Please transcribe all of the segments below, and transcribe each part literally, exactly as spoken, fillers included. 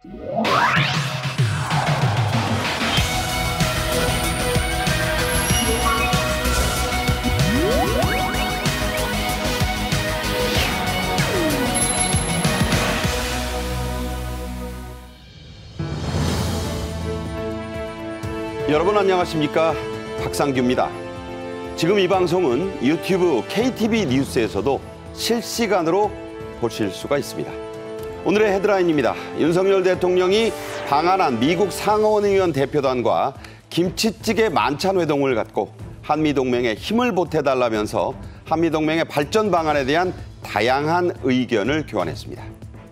여러분 안녕하십니까? 박상규입니다. 지금 이 방송은 유튜브 케이티비 뉴스에서도 실시간으로 보실 수가 있습니다. 오늘의 헤드라인입니다. 윤석열 대통령이 방한한 미국 상원의원 대표단과 김치찌개 만찬 회동을 갖고 한미동맹에 힘을 보태달라면서 한미동맹의 발전 방안에 대한 다양한 의견을 교환했습니다.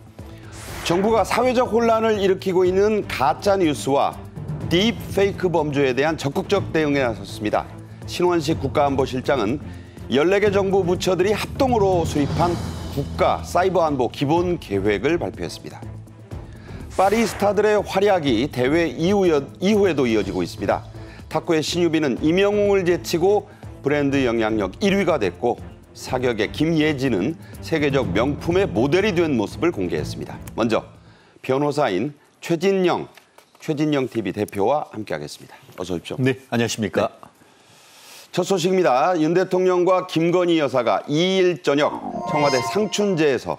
정부가 사회적 혼란을 일으키고 있는 가짜 뉴스와 딥페이크 범죄에 대한 적극적 대응에 나섰습니다. 신원식 국가안보실장은 열네 개 정부 부처들이 합동으로 수립한 국가 사이버안보 기본 계획을 발표했습니다. 파리 스타들의 활약이 대회 이후에도 이어지고 있습니다. 탁구의 신유빈은 임영웅을 제치고 브랜드 영향력 일 위가 됐고 사격의 김예진은 세계적 명품의 모델이 된 모습을 공개했습니다. 먼저 변호사인 최진영 최진영티비 대표와 함께하겠습니다. 어서 오십시오. 네, 안녕하십니까. 네. 첫 소식입니다. 윤 대통령과 김건희 여사가 이 일 저녁 청와대 상춘제에서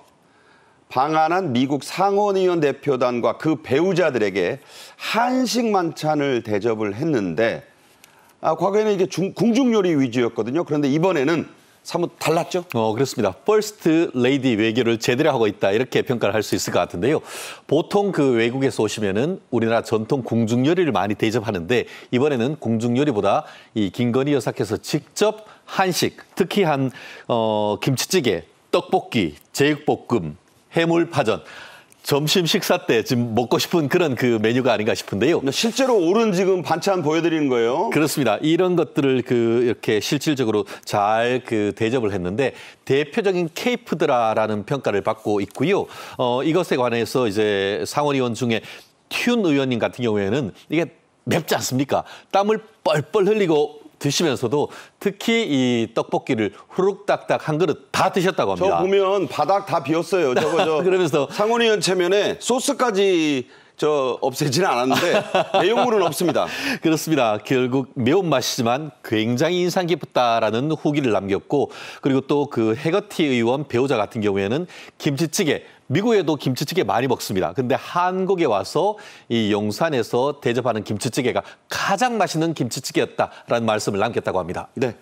방한한 미국 상원의원 대표단과 그 배우자들에게 한식 만찬을 대접을 했는데 아, 과거에는 이게 중, 궁중요리 위주였거든요. 그런데 이번에는 사뭇 달랐죠? 어, 그렇습니다. 퍼스트 레이디 외교를 제대로 하고 있다 이렇게 평가를 할 수 있을 것 같은데요. 보통 그 외국에서 오시면은 우리나라 전통 궁중요리를 많이 대접하는데 이번에는 궁중요리보다 이 김건희 여사께서 직접 한식, 특히 한 어, 김치찌개, 떡볶이, 제육볶음, 해물파전, 점심 식사 때 지금 먹고 싶은 그런 그 메뉴가 아닌가 싶은데요. 실제로 오른 지금 반찬 보여드리는 거예요. 그렇습니다. 이런 것들을 그 이렇게 실질적으로 잘 그 대접을 했는데 대표적인 케이프드라라는 평가를 받고 있고요. 어, 이것에 관해서 이제 상원의원 중에 튠 의원님 같은 경우에는 이게 맵지 않습니까? 땀을 뻘뻘 흘리고 드시면서도 특히 이 떡볶이를 후룩딱딱 한 그릇 다 드셨다고 합니다. 저 보면 바닥 다 비었어요. 저거 저 그러면서 상원의원 체면에 소스까지 저 없애지는 않았는데 내용물은 없습니다. 그렇습니다. 결국 매운맛이지만 굉장히 인상 깊었다라는 후기를 남겼고 그리고 또 그 해거티 의원 배우자 같은 경우에는 김치찌개 미국에도 김치찌개 많이 먹습니다. 근데 한국에 와서 이 용산에서 대접하는 김치찌개가 가장 맛있는 김치찌개였다라는 말씀을 남겼다고 합니다. 네.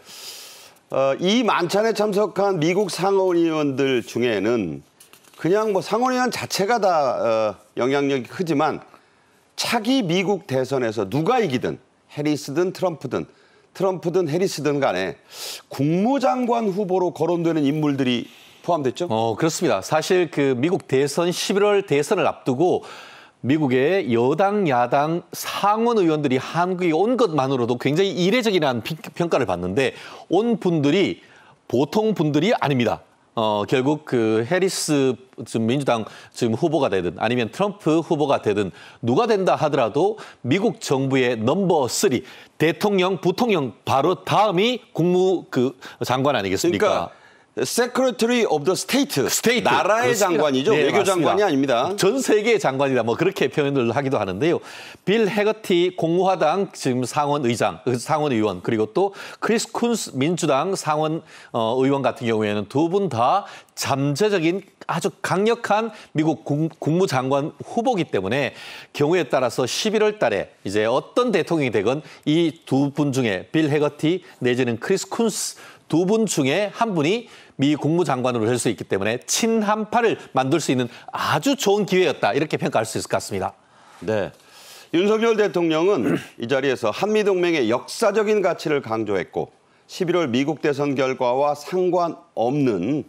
어, 이 만찬에 참석한 미국 상원의원들 중에는 그냥 뭐 상원의원 자체가 다 어, 영향력이 크지만 차기 미국 대선에서 누가 이기든 해리스든 트럼프든 트럼프든 해리스든 간에 국무장관 후보로 거론되는 인물들이 포함됐죠? 어, 그렇습니다. 사실 그 미국 대선 십일월 대선을 앞두고 미국의 여당, 야당 상원 의원들이 한국에 온 것만으로도 굉장히 이례적이라는 평가를 받는데 온 분들이 보통 분들이 아닙니다. 어, 결국 그 해리스 지금 민주당 지금 후보가 되든 아니면 트럼프 후보가 되든 누가 된다 하더라도 미국 정부의 넘버 쓰리 대통령, 부통령 바로 다음이 국무 그 장관 아니겠습니까? 그러니까 Secretary of the State, 스테이트. 나라의 그렇습니다. 장관이죠. 네, 외교장관이 아닙니다. 전 세계의 장관이다. 뭐 그렇게 표현을 하기도 하는데요. 빌 해거티 공화당 지금 상원 의장, 상원 의원 그리고 또 크리스 쿤스 민주당 상원 어, 의원 같은 경우에는 두 분 다 잠재적인 아주 강력한 미국 국, 국무장관 후보기 때문에 경우에 따라서 십일월 달에 이제 어떤 대통령이 되건 이 두 분 중에 빌 해거티 내지는 크리스 쿤스 두 분 중에 한 분이 미 국무장관으로 될 수 있기 때문에 친한파를 만들 수 있는 아주 좋은 기회였다. 이렇게 평가할 수 있을 것 같습니다. 네. 윤석열 대통령은 이 자리에서 한미동맹의 역사적인 가치를 강조했고 십일월 미국 대선 결과와 상관없는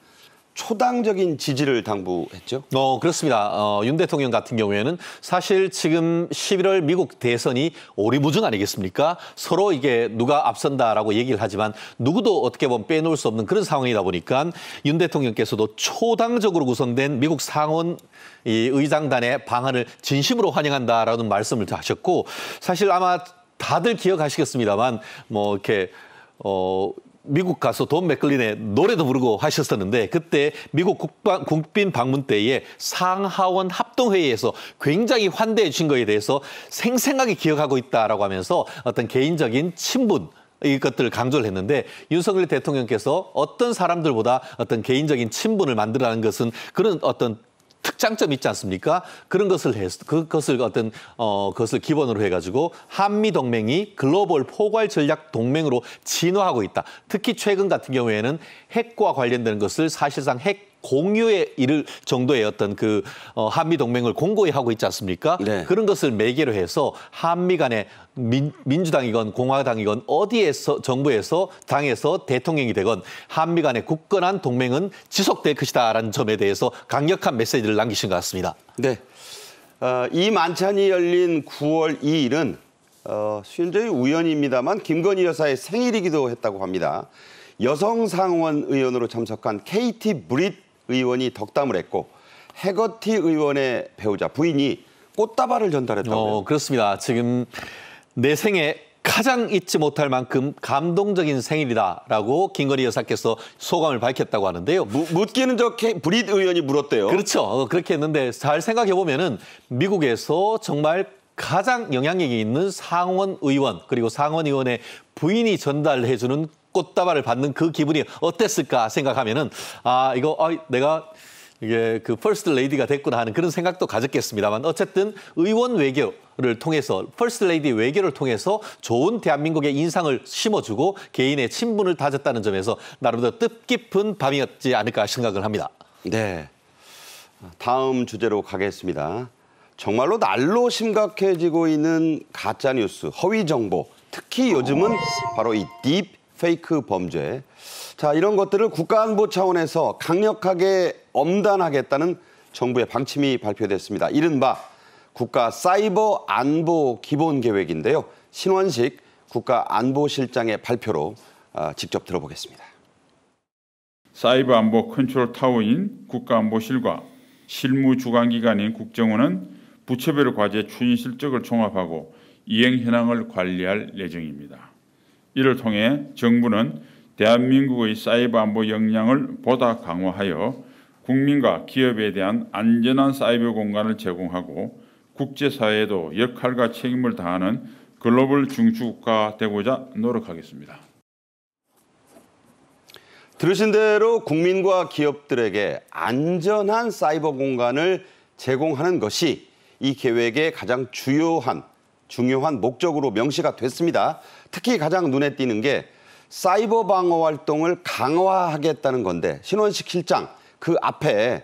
초당적인 지지를 당부했죠. 어, 그렇습니다. 어, 윤 대통령 같은 경우에는 사실 지금 십일월 미국 대선이 오리무중 아니겠습니까? 서로 이게 누가 앞선다라고 얘기를 하지만 누구도 어떻게 보면 빼놓을 수 없는 그런 상황이다 보니까 윤 대통령께서도 초당적으로 구성된 미국 상원 이 의장단의 방안을 진심으로 환영한다라는 말씀을 하셨고 사실 아마 다들 기억하시겠습니다만 뭐 이렇게 어 미국 가서 돈 맥클린의 노래도 부르고 하셨었는데 그때 미국 국방, 국빈 방문 때에 상하원 합동회의에서 굉장히 환대해 주신 거에 대해서 생생하게 기억하고 있다라고 하면서 어떤 개인적인 친분 이것들을 강조를 했는데 윤석열 대통령께서 어떤 사람들보다 어떤 개인적인 친분을 만들어가는 것은 그런 어떤 특장점이 있지 않습니까? 그런 것을 해서 그것을 어떤 어 것을 기본으로 해가지고 한미 동맹이 글로벌 포괄 전략 동맹으로 진화하고 있다. 특히 최근 같은 경우에는 핵과 관련된 것을 사실상 핵 공유에 이를 정도의 어떤 그 어, 한미 동맹을 공고히 하고 있지 않습니까? 네. 그런 것을 매개로 해서 한미 간의 민, 민주당이건 공화당이건 어디에서 정부에서 당에서 대통령이 되건 한미 간의 굳건한 동맹은 지속될 것이다라는 점에 대해서 강력한 메시지를 남기신 것 같습니다. 네. 어, 이 만찬이 열린 구월 이일은 어, 순전히 우연입니다만 김건희 여사의 생일이기도 했다고 합니다. 여성 상원 의원으로 참석한 케이티 브릿 의원이 덕담을 했고 해거티 의원의 배우자 부인이 꽃다발을 전달했다고요. 어, 그렇습니다. 지금 내 생에 가장 잊지 못할 만큼 감동적인 생일이다라고 김건희 여사께서 소감을 밝혔다고 하는데요. 무, 묻기는 저 케, 브릿 의원이 물었대요. 그렇죠. 어, 그렇게 했는데 잘 생각해 보면은 미국에서 정말 가장 영향력이 있는 상원 의원 그리고 상원 의원의 부인이 전달해주는 꽃다발을 받는 그 기분이 어땠을까 생각하면은 아 이거 아, 내가 이게 그 퍼스트 레이디가 됐구나 하는 그런 생각도 가졌겠습니다만 어쨌든 의원 외교를 통해서 퍼스트 레이디 외교를 통해서 좋은 대한민국의 인상을 심어주고 개인의 친분을 다졌다는 점에서 나름대로 뜻깊은 밤이었지 않을까 생각을 합니다. 네. 다음 주제로 가겠습니다. 정말로 날로 심각해지고 있는 가짜 뉴스, 허위 정보, 특히 요즘은 바로 이 딥 페이크 범죄. 자, 이런 것들을 국가안보 차원에서 강력하게 엄단하겠다는 정부의 방침이 발표됐습니다. 이른바 국가 사이버 안보 기본 계획인데요. 신원식 국가안보실장의 발표로 직접 들어보겠습니다. 사이버 안보 컨트롤 타워인 국가안보실과 실무 주관기관인 국정원은 부처별 과제 추진 실적을 종합하고 이행 현황을 관리할 예정입니다. 이를 통해 정부는 대한민국의 사이버 안보 역량을 보다 강화하여 국민과 기업에 대한 안전한 사이버 공간을 제공하고 국제사회에도 역할과 책임을 다하는 글로벌 중추국가 되고자 노력하겠습니다. 들으신 대로 국민과 기업들에게 안전한 사이버 공간을 제공하는 것이 이 계획의 가장 주요한 중요한 목적으로 명시가 됐습니다. 특히 가장 눈에 띄는 게 사이버 방어 활동을 강화하겠다는 건데 신원식 실장 그 앞에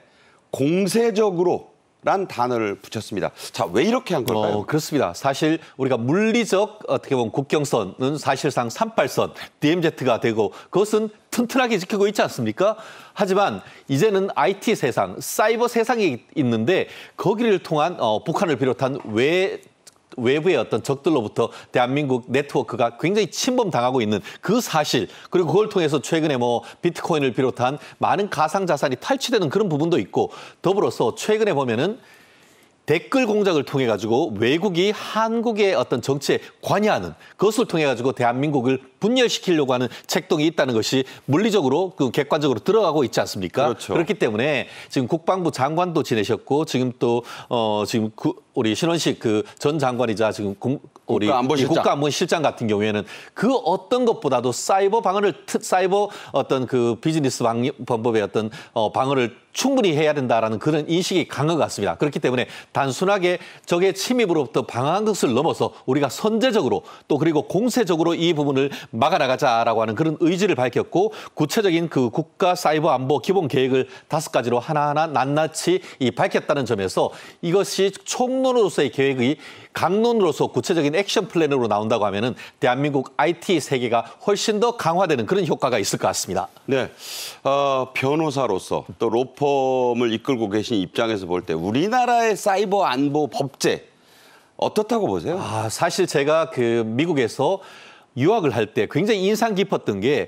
공세적으로 란 단어를 붙였습니다. 자, 왜 이렇게 한 걸까요? 어, 그렇습니다. 사실 우리가 물리적 어떻게 보면 국경선은 사실상 삼십팔 선 디엠제트가 되고 그것은 튼튼하게 지키고 있지 않습니까? 하지만 이제는 아이티 세상, 사이버 세상이 있는데 거기를 통한 어, 북한을 비롯한 외 외부의 어떤 적들로부터 대한민국 네트워크가 굉장히 침범당하고 있는 그 사실 그리고 그걸 통해서 최근에 뭐 비트코인을 비롯한 많은 가상자산이 탈취되는 그런 부분도 있고 더불어서 최근에 보면은 댓글 공작을 통해 가지고 외국이 한국의 어떤 정치에 관여하는 그것을 통해 가지고 대한민국을 분열시키려고 하는 책동이 있다는 것이 물리적으로 그 객관적으로 들어가고 있지 않습니까? 그렇죠. 그렇기 때문에 지금 국방부 장관도 지내셨고 지금 또 어 지금 그 우리 신원식 그 전 장관이자 지금 공, 우리 국가안보실장. 국가안보실장 같은 경우에는 그 어떤 것보다도 사이버 방어를 사이버 어떤 그 비즈니스 방법의 어떤 어, 방어를 충분히 해야 된다라는 그런 인식이 강한 것 같습니다. 그렇기 때문에 단순하게 적의 침입으로부터 방어한 것을 넘어서 우리가 선제적으로 또 그리고 공세적으로 이 부분을 막아나가자라고 하는 그런 의지를 밝혔고 구체적인 그 국가 사이버 안보 기본 계획을 다섯 가지로 하나하나 낱낱이 이 밝혔다는 점에서 이것이 총론으로서의 계획이 강론으로서 구체적인 액션 플랜으로 나온다고 하면은 대한민국 아이티 세계가 훨씬 더 강화되는 그런 효과가 있을 것 같습니다. 네, 어, 변호사로서 또 로펌을 이끌고 계신 입장에서 볼 때 우리나라의 사이버 안보 법제 어떻다고 보세요? 아, 사실 제가 그 미국에서 유학을 할 때 굉장히 인상 깊었던 게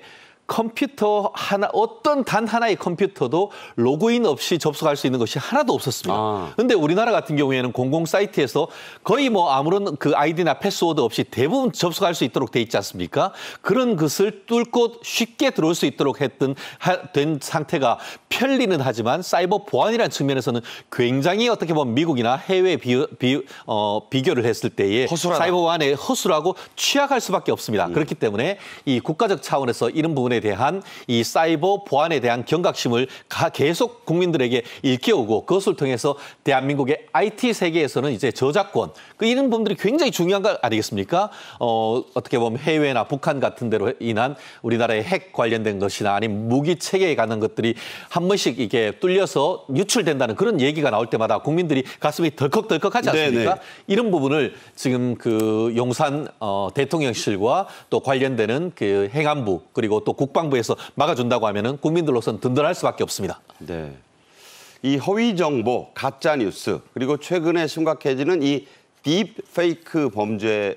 컴퓨터 하나, 어떤 단 하나의 컴퓨터도 로그인 없이 접속할 수 있는 것이 하나도 없었습니다. 그런데 아. 우리나라 같은 경우에는 공공 사이트에서 거의 뭐 아무런 그 아이디나 패스워드 없이 대부분 접속할 수 있도록 돼 있지 않습니까? 그런 것을 뚫고 쉽게 들어올 수 있도록 했던 하, 된 상태가 편리는 하지만 사이버 보안이라는 측면에서는 굉장히 어떻게 보면 미국이나 해외 비, 비, 어, 비교를 했을 때에 허술하다. 사이버 보안에 허술하고 취약할 수밖에 없습니다. 음. 그렇기 때문에 이 국가적 차원에서 이런 부분에 대한 이 사이버 보안에 대한 경각심을 계속 국민들에게 일깨우고 그것을 통해서 대한민국의 아이티 세계에서는 이제 저작권, 그 이런 부분들이 굉장히 중요한 거 아니겠습니까? 어, 어떻게 보면 해외나 북한 같은 데로 인한 우리나라의 핵 관련된 것이나 아니면 무기 체계에 관한 것들이 한 번씩 이게 뚫려서 유출된다는 그런 얘기가 나올 때마다 국민들이 가슴이 덜컥덜컥하지 않습니까? 네네. 이런 부분을 지금 그 용산 어, 대통령실과 또 관련되는 그 행안부 그리고 또 국방부에서 막아준다고 하면은 국민들로서는 든든할 수밖에 없습니다. 네. 이 허위 정보, 가짜 뉴스 그리고 최근에 심각해지는 이 딥페이크 범죄에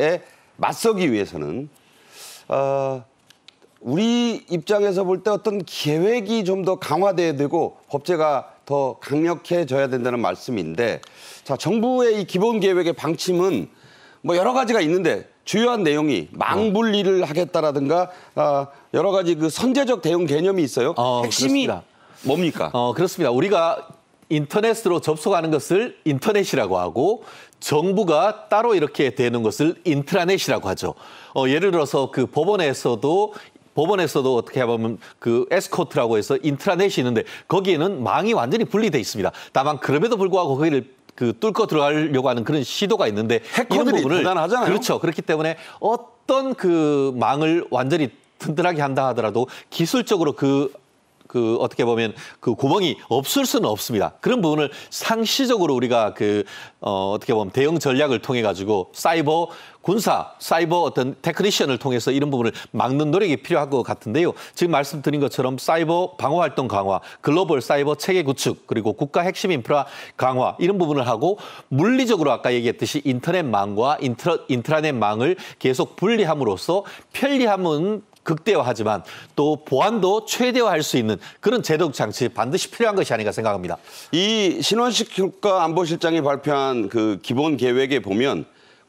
맞서기 위해서는 어, 우리 입장에서 볼 때 어떤 계획이 좀 더 강화돼야 되고 법제가 더 강력해져야 된다는 말씀인데, 자, 정부의 이 기본 계획의 방침은 뭐 여러 가지가 있는데 주요한 내용이 망분리를 하겠다라든가 어, 여러 가지 그 선제적 대응 개념이 있어요. 어, 핵심이 그렇습니다. 뭡니까? 어, 그렇습니다. 우리가 인터넷으로 접속하는 것을 인터넷이라고 하고 정부가 따로 이렇게 되는 것을 인트라넷이라고 하죠. 어, 예를 들어서 그 법원에서도 법원에서도 어떻게 보면 그 에스코트라고 해서 인트라넷이 있는데 거기에는 망이 완전히 분리돼 있습니다. 다만 그럼에도 불구하고 거기를 그 뚫고 들어가려고 하는 그런 시도가 있는데 해커들이 대단하잖아요. 그렇죠. 그렇기 때문에 어떤 그 망을 완전히 튼튼하게 한다 하더라도 기술적으로 그 그 어떻게 보면 그 구멍이 없을 수는 없습니다. 그런 부분을 상시적으로 우리가 그 어 어떻게 보면 대응 전략을 통해 가지고 사이버 군사, 사이버 어떤 테크니션을 통해서 이런 부분을 막는 노력이 필요할 것 같은데요. 지금 말씀드린 것처럼 사이버 방어 활동 강화, 글로벌 사이버 체계 구축, 그리고 국가 핵심 인프라 강화 이런 부분을 하고 물리적으로 아까 얘기했듯이 인터넷망과 인트라, 인트라넷망을 계속 분리함으로써 편리함은 극대화하지만 또 보안도 최대화할 수 있는 그런 제도적 장치 반드시 필요한 것이 아닌가 생각합니다. 이 신원식 국가안보실장이 발표한 그 기본 계획에 보면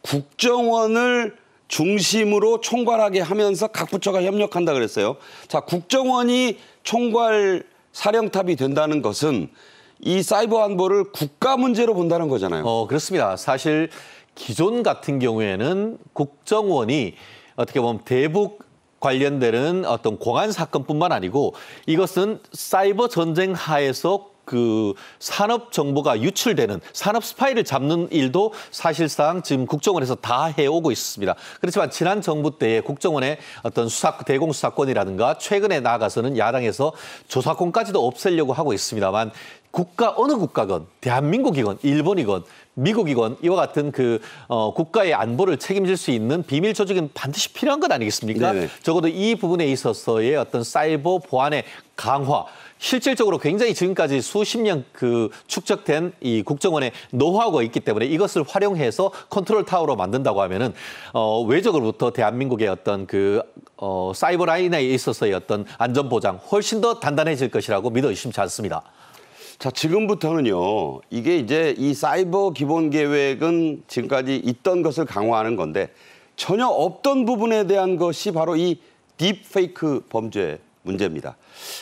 국정원을 중심으로 총괄하게 하면서 각 부처가 협력한다 그랬어요. 자, 국정원이 총괄 사령탑이 된다는 것은 이 사이버 안보를 국가 문제로 본다는 거잖아요. 어, 그렇습니다. 사실 기존 같은 경우에는 국정원이 어떻게 보면 대북 관련되는 어떤 공안 사건뿐만 아니고 이것은 사이버 전쟁 하에서 그 산업 정보가 유출되는 산업 스파이를 잡는 일도 사실상 지금 국정원에서 다 해오고 있습니다. 그렇지만 지난 정부 때에 국정원의 어떤 수사 대공 수사권이라든가 최근에 나아가서는 야당에서 조사권까지도 없애려고 하고 있습니다만 국가 어느 국가건 대한민국이건 일본이건 미국이건 이와 같은 그 어, 국가의 안보를 책임질 수 있는 비밀 조직은 반드시 필요한 것 아니겠습니까? 네네. 적어도 이 부분에 있어서의 어떤 사이버 보안의 강화, 실질적으로 굉장히 지금까지 수십 년 그 축적된 이 국정원의 노하우가 있기 때문에 이것을 활용해서 컨트롤 타워로 만든다고 하면은 어, 외적으로부터 대한민국의 어떤 그 어, 사이버 라인에 있어서의 어떤 안전 보장 훨씬 더 단단해질 것이라고 믿어 의심치 않습니다. 자, 지금부터는요, 이게 이제 이 사이버 기본 계획은 지금까지 있던 것을 강화하는 건데 전혀 없던 부분에 대한 것이 바로 이 딥페이크 범죄 문제입니다.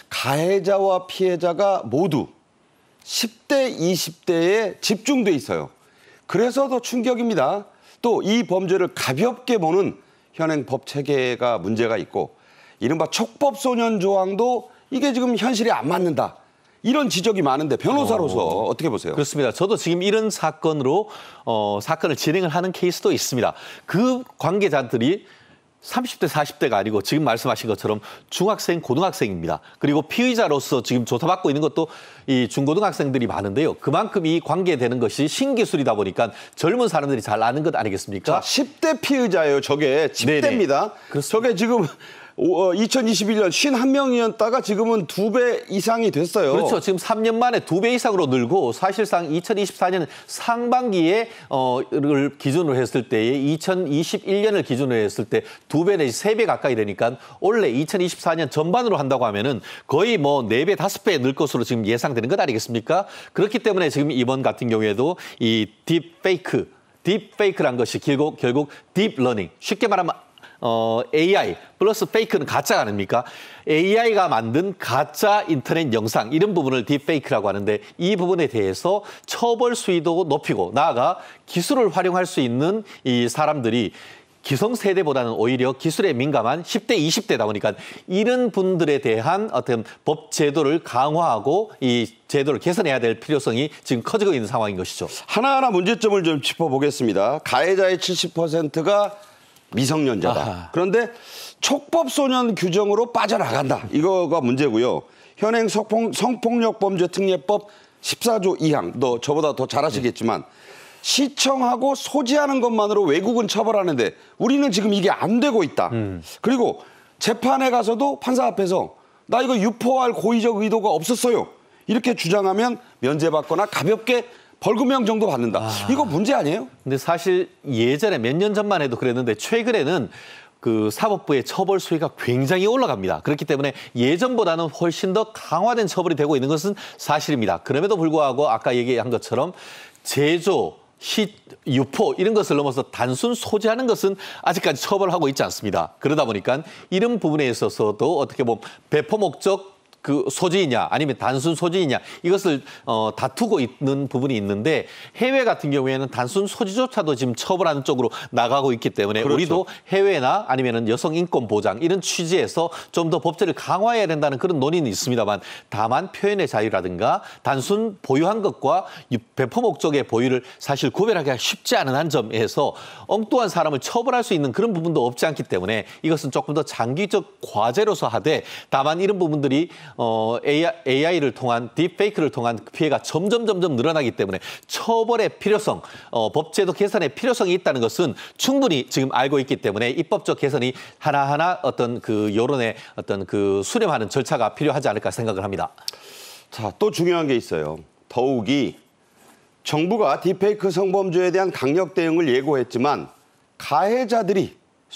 가해자와 피해자가 모두 십 대, 이십 대에 집중돼 있어요. 그래서 더 충격입니다. 또 이 범죄를 가볍게 보는 현행 법 체계가 문제가 있고 이른바 촉법소년 조항도 이게 지금 현실에 안 맞는다. 이런 지적이 많은데 변호사로서 어, 어떻게 보세요? 그렇습니다. 저도 지금 이런 사건으로 어, 사건을 진행을 하는 케이스도 있습니다. 그 관계자들이 삼십 대, 사십 대가 아니고 지금 말씀하신 것처럼 중학생, 고등학생입니다. 그리고 피의자로서 지금 조사받고 있는 것도 이 중고등학생들이 많은데요. 그만큼 이 관계되는 것이 신기술이다 보니까 젊은 사람들이 잘 아는 것 아니겠습니까? 자, 십 대 피의자예요. 저게 십 대입니다. 저게 지금 이천이십일 년 오십일 명이었다가 지금은 두 배 이상이 됐어요. 그렇죠. 지금 삼 년 만에 두 배 이상으로 늘고 사실상 이천이십사 년 상반기에 어를 기준으로 했을 때에 이천이십일 년을 기준으로 했을 때 두 배 내지 세 배 가까이 되니까 원래 이천이십사 년 전반으로 한다고 하면은 거의 뭐 네 배, 다섯 배 늘 것으로 지금 예상되는 것 아니겠습니까? 그렇기 때문에 지금 이번 같은 경우에도 이 딥페이크, 딥페이크란 것이 결국 결국 딥러닝, 쉽게 말하면 어, 에이아이 플러스 페이크는 가짜 아닙니까? 에이아이가 만든 가짜 인터넷 영상 이런 부분을 딥페이크라고 하는데 이 부분에 대해서 처벌 수위도 높이고 나아가 기술을 활용할 수 있는 이 사람들이 기성세대보다는 오히려 기술에 민감한 십 대, 이십 대다 보니까 이런 분들에 대한 어떤 법 제도를 강화하고 이 제도를 개선해야 될 필요성이 지금 커지고 있는 상황인 것이죠. 하나하나 문제점을 좀 짚어보겠습니다. 가해자의 칠십 퍼센트가 미성년자다. 아하. 그런데 촉법소년 규정으로 빠져나간다. 이거가 문제고요. 현행 성폭, 성폭력범죄특례법 십사 조 이 항, 너 저보다 더 잘 아시겠지만 시청하고 소지하는 것만으로 외국은 처벌하는데 우리는 지금 이게 안 되고 있다. 음. 그리고 재판에 가서도 판사 앞에서 나 이거 유포할 고의적 의도가 없었어요. 이렇게 주장하면 면제받거나 가볍게 벌금형 정도 받는다. 아. 이거 문제 아니에요? 근데 사실 예전에 몇 년 전만 해도 그랬는데 최근에는 그 사법부의 처벌 수위가 굉장히 올라갑니다. 그렇기 때문에 예전보다는 훨씬 더 강화된 처벌이 되고 있는 것은 사실입니다. 그럼에도 불구하고 아까 얘기한 것처럼 제조, 시, 유포 이런 것을 넘어서 단순 소지하는 것은 아직까지 처벌하고 있지 않습니다. 그러다 보니까 이런 부분에 있어서도 어떻게 보면 배포 목적 그 소지이냐 아니면 단순 소지이냐 이것을 어, 다투고 있는 부분이 있는데 해외 같은 경우에는 단순 소지조차도 지금 처벌하는 쪽으로 나가고 있기 때문에 그렇죠. 우리도 해외나 아니면은 여성 인권 보장 이런 취지에서 좀 더 법제를 강화해야 된다는 그런 논의는 있습니다만 다만 표현의 자유라든가 단순 보유한 것과 배포 목적의 보유를 사실 구별하기가 쉽지 않은 한 점에서 엉뚱한 사람을 처벌할 수 있는 그런 부분도 없지 않기 때문에 이것은 조금 더 장기적 과제로서 하되 다만 이런 부분들이 어, 에이아이를 통한 딥페이크를 통한 피해가 점점 점점 늘어나기 때문에 처벌의 필요성, 어, 법제도 개선의 필요성이 있다는 것은 충분히 지금 알고 있기 때문에 입법적 개선이 하나하나 어떤 그 여론의 어떤 그 수렴하는 절차가 필요하지 않을까 생각을 합니다. 자, 또 중요한 게 있어요. 더욱이 정부가 딥페이크 성범죄에 대한 강력 대응을 예고했지만 가해자들이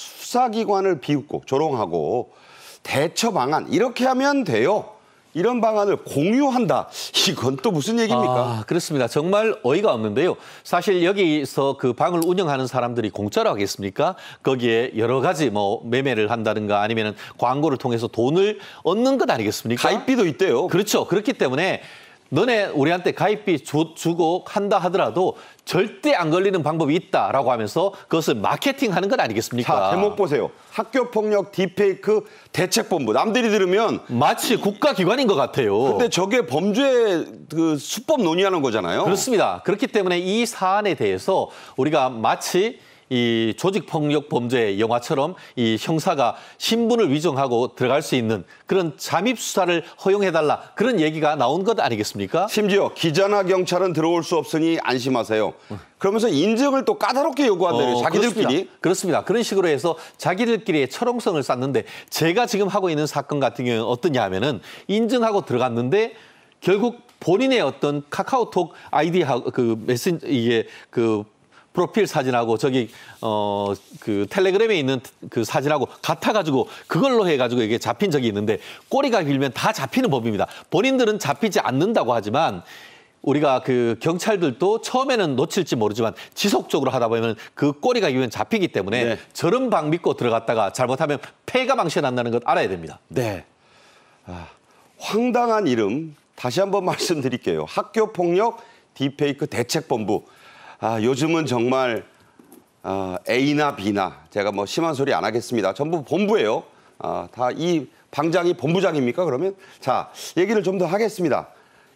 수사기관을 비웃고 조롱하고 대처 방안 이렇게 하면 돼요. 이런 방안을 공유한다. 이건 또 무슨 얘기입니까? 아, 그렇습니다. 정말 어이가 없는데요. 사실 여기서 그 방을 운영하는 사람들이 공짜로 하겠습니까? 거기에 여러 가지 뭐 매매를 한다든가 아니면 광고를 통해서 돈을 얻는 것 아니겠습니까? 가입비도 있대요. 그렇죠. 그렇기 때문에 너네 우리한테 가입비 주, 주고 한다 하더라도 절대 안 걸리는 방법이 있다라고 하면서 그것을 마케팅하는 것 아니겠습니까? 자, 제목 보세요. 학교폭력 딥페이크 대책본부. 남들이 들으면 마치 국가기관인 것 같아요. 근데 저게 범죄 그 수법 논의하는 거잖아요. 그렇습니다. 그렇기 때문에 이 사안에 대해서 우리가 마치 이 조직폭력 범죄 영화처럼 이 형사가 신분을 위정하고 들어갈 수 있는 그런 잠입 수사를 허용해달라 그런 얘기가 나온 것 아니겠습니까? 심지어 기자나 경찰은 들어올 수 없으니 안심하세요. 그러면서 인증을 또 까다롭게 요구한대요. 어, 자기들끼리. 그렇습니다. 그렇습니다. 그런 식으로 해서 자기들끼리의 철옹성을 쌓는데 제가 지금 하고 있는 사건 같은 경우는 어떠냐 하면은 인증하고 들어갔는데 결국 본인의 어떤 카카오톡 아이디하고 그 메신 이게 그 프로필 사진하고 저기 어 그 텔레그램에 있는 그 사진하고 같아가지고 그걸로 해가지고 이게 잡힌 적이 있는데 꼬리가 길면 다 잡히는 법입니다. 본인들은 잡히지 않는다고 하지만 우리가 그 경찰들도 처음에는 놓칠지 모르지만 지속적으로 하다 보면 그 꼬리가 길면 잡히기 때문에 네. 저런 방 믿고 들어갔다가 잘못하면 폐가 망신이 난다는 것 알아야 됩니다. 네. 아, 황당한 이름 다시 한번 말씀드릴게요. 학교폭력 딥페이크 대책본부. 아, 요즘은 정말 아, A나 B나 제가 뭐 심한 소리 안 하겠습니다. 전부 본부예요. 아, 다 이 방장이 본부장입니까? 그러면 자 얘기를 좀 더 하겠습니다.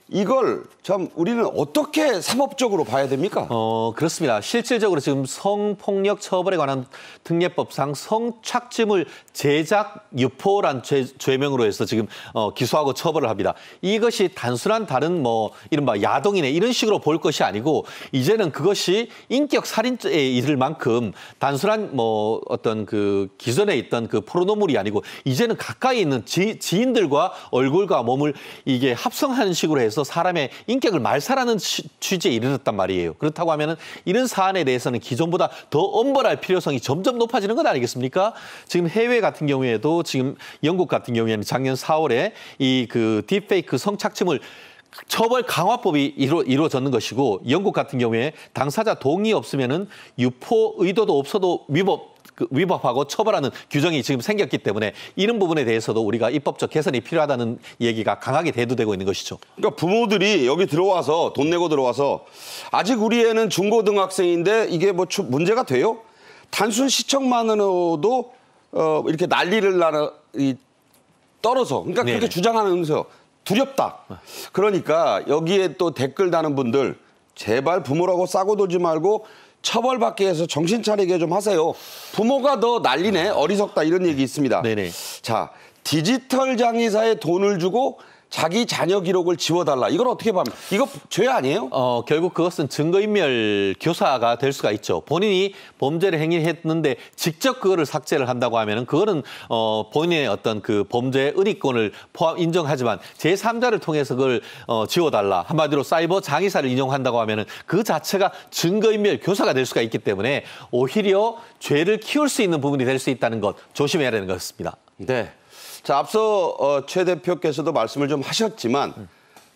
이걸 참 우리는 어떻게 사법적으로 봐야 됩니까? 어, 그렇습니다. 실질적으로 지금 성폭력 처벌에 관한 특례법상 성착취물 제작 유포란 죄, 죄명으로 해서 지금 어, 기소하고 처벌을 합니다. 이것이 단순한 다른 뭐 이른바 야동이네 이런 식으로 볼 것이 아니고 이제는 그것이 인격 살인죄에 이를 만큼 단순한 뭐 어떤 그 기존에 있던 그 포르노물이 아니고 이제는 가까이 있는 지, 지인들과 얼굴과 몸을 이게 합성하는 식으로 해서 사람의 인격을 말살하는 취지에 이르렀단 말이에요. 그렇다고 하면은 이런 사안에 대해서는 기존보다 더 엄벌할 필요성이 점점 높아지는 것 아니겠습니까? 지금 해외 같은 경우에도 지금 영국 같은 경우에는 작년 사월에 이 그 딥페이크 성착취물 처벌 강화법이 이루, 이루어졌는 것이고 영국 같은 경우에 당사자 동의 없으면은 유포 의도도 없어도 위법 그 위법하고 처벌하는 규정이 지금 생겼기 때문에 이런 부분에 대해서도 우리가 입법적 개선이 필요하다는 얘기가 강하게 대두되고 있는 것이죠. 그러니까 부모들이 여기 들어와서 돈 내고 들어와서 아직 우리 애는 중고등학생인데 이게 뭐 문제가 돼요? 단순 시청만으로도 어, 이렇게 난리를 나는 이 떨어서 그러니까 그렇게 네네. 주장하면서 두렵다. 그러니까 여기에 또 댓글 다는 분들 제발 부모라고 싸고 돌지 말고 처벌받기 위해서 정신 차리게 좀 하세요. 부모가 더 난리네. 어리석다 이런 얘기 있습니다. 네네. 자, 디지털 장의사에 돈을 주고 자기 자녀 기록을 지워달라. 이걸 어떻게 봐요? 이거 죄 아니에요? 어, 결국 그것은 증거인멸 교사가 될 수가 있죠. 본인이 범죄를 행위했는데 직접 그거를 삭제를 한다고 하면은 그거는 어, 본인의 어떤 그 범죄 은의권을 포함 인정하지만 제삼자를 통해서 그걸 어, 지워달라. 한마디로 사이버 장의사를 인용한다고 하면은 그 자체가 증거인멸 교사가 될 수가 있기 때문에 오히려 죄를 키울 수 있는 부분이 될 수 있다는 것 조심해야 되는 것 같습니다. 네. 자, 앞서 어, 최 대표께서도 말씀을 좀 하셨지만 음.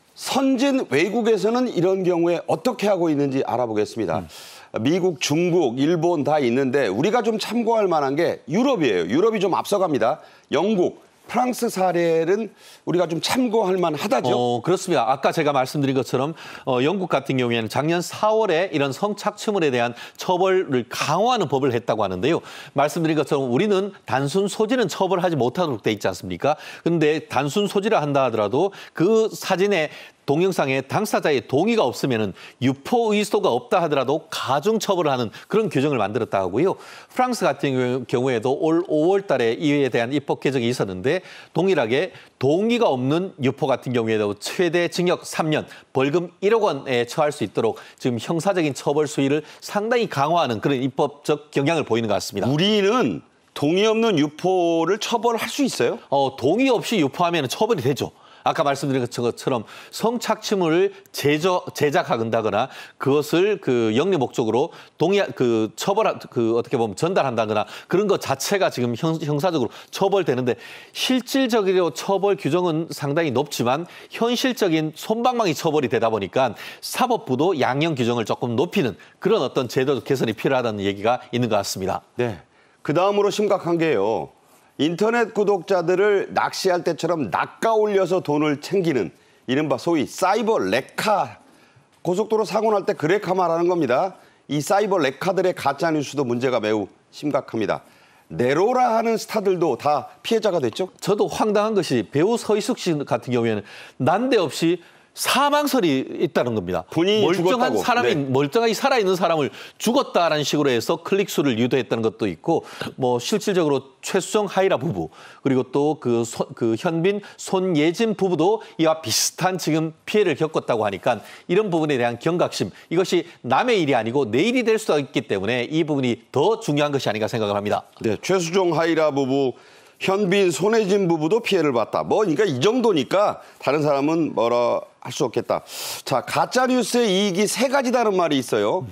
선진 외국에서는 이런 경우에 어떻게 하고 있는지 알아보겠습니다. 음. 미국, 중국, 일본 다 있는데 우리가 좀 참고할 만한 게 유럽이에요. 유럽이 좀 앞서갑니다. 영국, 프랑스 사례는 우리가 좀 참고할 만하다죠. 어, 그렇습니다. 아까 제가 말씀드린 것처럼 어, 영국 같은 경우에는 작년 사월에 이런 성착취물에 대한 처벌을 강화하는 법을 했다고 하는데요. 말씀드린 것처럼 우리는 단순 소지는 처벌하지 못하도록 돼 있지 않습니까? 그런데 단순 소지를 한다 하더라도 그 사진에 동영상에 당사자의 동의가 없으면은 유포 의도가 없다 하더라도 가중 처벌을 하는 그런 규정을 만들었다 하고요. 프랑스 같은 경우에도 올 오월 달에 이에 대한 입법 개정이 있었는데 동일하게 동의가 없는 유포 같은 경우에도 최대 징역 삼 년, 벌금 일억 원에 처할 수 있도록 지금 형사적인 처벌 수위를 상당히 강화하는 그런 입법적 경향을 보이는 것 같습니다. 우리는 동의 없는 유포를 처벌할 수 있어요? 어, 동의 없이 유포하면 처벌이 되죠. 아까 말씀드린 것처럼 성착취물을 제저, 제작한다거나 그것을 그 영리 목적으로 동의 그 처벌 그 어떻게 보면 전달한다거나 그런 것 자체가 지금 형, 형사적으로 처벌되는데 실질적으로 처벌 규정은 상당히 높지만 현실적인 솜방망이 처벌이 되다 보니까 사법부도 양형 규정을 조금 높이는 그런 어떤 제도 개선이 필요하다는 얘기가 있는 것 같습니다. 네. 그 다음으로 심각한 게요. 인터넷 구독자들을 낚시할 때처럼 낚아 올려서 돈을 챙기는 이른바 소위 사이버 레카. 고속도로 사고 날 때 그 레카 말하는 겁니다. 이 사이버 레카들의 가짜뉴스도 문제가 매우 심각합니다. 네로라 하는 스타들도 다 피해자가 됐죠? 저도 황당한 것이 배우 서희숙 씨 같은 경우에는 난데없이 사망설이 있다는 겁니다. 본인이 멀쩡한 죽었다고. 사람이 네. 멀쩡하게 살아있는 사람을 죽었다라는 식으로 해서 클릭 수를 유도했다는 것도 있고 뭐 실질적으로 최수정 하이라 부부 그리고 또 그 그 현빈 손예진 부부도 이와 비슷한 지금 피해를 겪었다고 하니까 이런 부분에 대한 경각심 이것이 남의 일이 아니고 내 일이 될 수도 있기 때문에 이 부분이 더 중요한 것이 아닌가 생각을 합니다. 네, 최수종 하이라 부부, 현빈 손예진 부부도 피해를 봤다. 뭐 그러니까 이 정도니까 다른 사람은 뭐라 할 수 없겠다. 자, 가짜 뉴스의 이익이 세 가지다는 말이 있어요.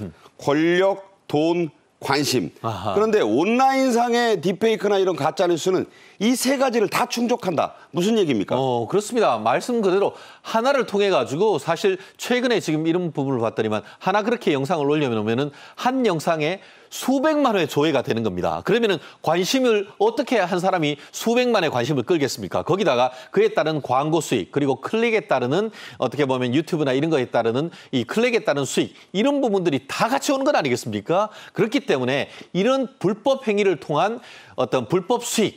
권력, 돈, 관심. 아하. 그런데 온라인상의 딥페이크나 이런 가짜 뉴스는 이 세 가지를 다 충족한다. 무슨 얘기입니까? 어, 그렇습니다. 말씀 그대로 하나를 통해 가지고 사실 최근에 지금 이런 부분을 봤더니만 하나 그렇게 영상을 올려놓으면은 한 영상에 수백만 회의 조회가 되는 겁니다. 그러면은 관심을 어떻게 한 사람이 수백만의 관심을 끌겠습니까? 거기다가 그에 따른 광고 수익 그리고 클릭에 따르는 어떻게 보면 유튜브나 이런 거에 따르는 이 클릭에 따른 수익 이런 부분들이 다 같이 오는 건 아니겠습니까? 그렇기 때문에 이런 불법 행위를 통한 어떤 불법 수익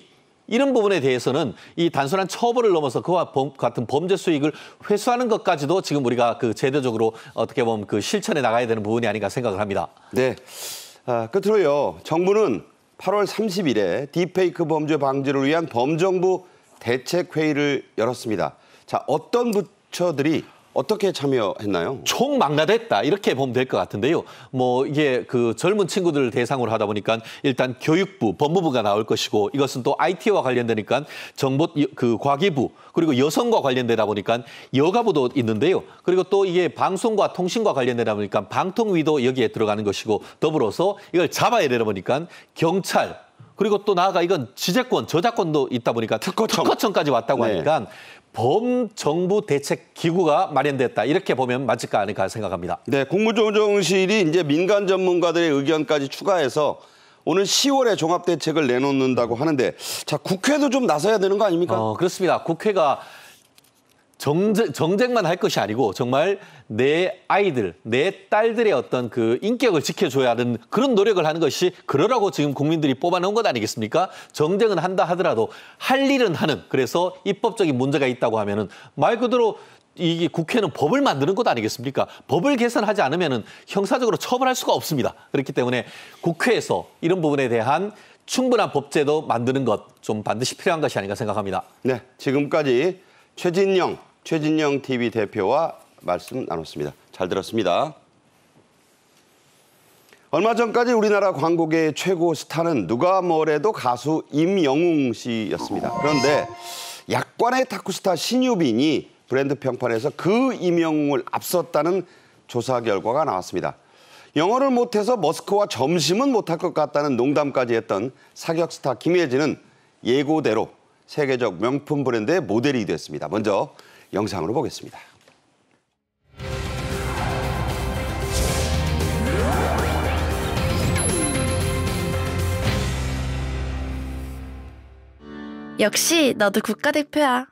이런 부분에 대해서는 이 단순한 처벌을 넘어서 그와 범, 같은 범죄 수익을 회수하는 것까지도 지금 우리가 그 제도적으로 어떻게 보면 그 실천해 나가야 되는 부분이 아닌가 생각을 합니다. 네. 아, 끝으로요. 정부는 팔월 삼십일에 딥페이크 범죄 방지를 위한 범정부 대책회의를 열었습니다. 자, 어떤 부처들이 어떻게 참여했나요? 총망라됐다 이렇게 보면 될 것 같은데요. 뭐 이게 그 젊은 친구들 대상으로 하다 보니까 일단 교육부, 법무부가 나올 것이고 이것은 또 아이티와 관련되니까 정보 그 과기부 그리고 여성과 관련되다 보니까 여가부도 있는데요. 그리고 또 이게 방송과 통신과 관련되다 보니까 방통위도 여기에 들어가는 것이고 더불어서 이걸 잡아야 되다 보니까 경찰 그리고 또 나아가 이건 지재권, 저작권도 있다 보니까 특허청. 특허청까지 왔다고 네. 하니까 범정부 대책 기구가 마련됐다 이렇게 보면 맞을까 아닐까 생각합니다. 네, 국무조정실이 이제 민간 전문가들의 의견까지 추가해서 오늘 시월에 종합대책을 내놓는다고 하는데 자 국회도 좀 나서야 되는 거 아닙니까? 어, 그렇습니다. 국회가 정쟁, 정쟁만 할 것이 아니고 정말 내 아이들, 내 딸들의 어떤 그 인격을 지켜줘야 하는 그런 노력을 하는 것이 그러라고 지금 국민들이 뽑아놓은 것 아니겠습니까? 정쟁은 한다 하더라도 할 일은 하는 그래서 입법적인 문제가 있다고 하면은 말 그대로 이 국회는 법을 만드는 것 아니겠습니까? 법을 개선하지 않으면은 형사적으로 처벌할 수가 없습니다. 그렇기 때문에 국회에서 이런 부분에 대한 충분한 법제도 만드는 것 좀 반드시 필요한 것이 아닌가 생각합니다. 네, 지금까지 최진영, 최진영 티비 대표와 말씀 나눴습니다. 잘 들었습니다. 얼마 전까지 우리나라 광고계의 최고 스타는 누가 뭐래도 가수 임영웅 씨였습니다. 그런데 약관의 탁구스타 신유빈이 브랜드 평판에서 그 임영웅을 앞섰다는 조사 결과가 나왔습니다. 영어를 못해서 머스크와 점심은 못할 것 같다는 농담까지 했던 사격 스타 김혜진은 예고대로 세계적 명품 브랜드의 모델이 됐습니다. 먼저 영상으로 보겠습니다. 역시 너도 국가대표야.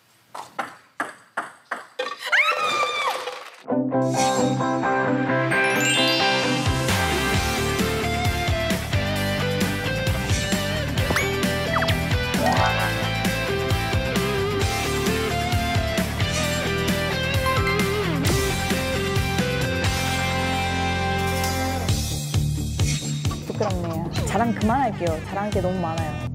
부끄럽네요. 자랑 그만할게요. 자랑할 게 너무 많아요.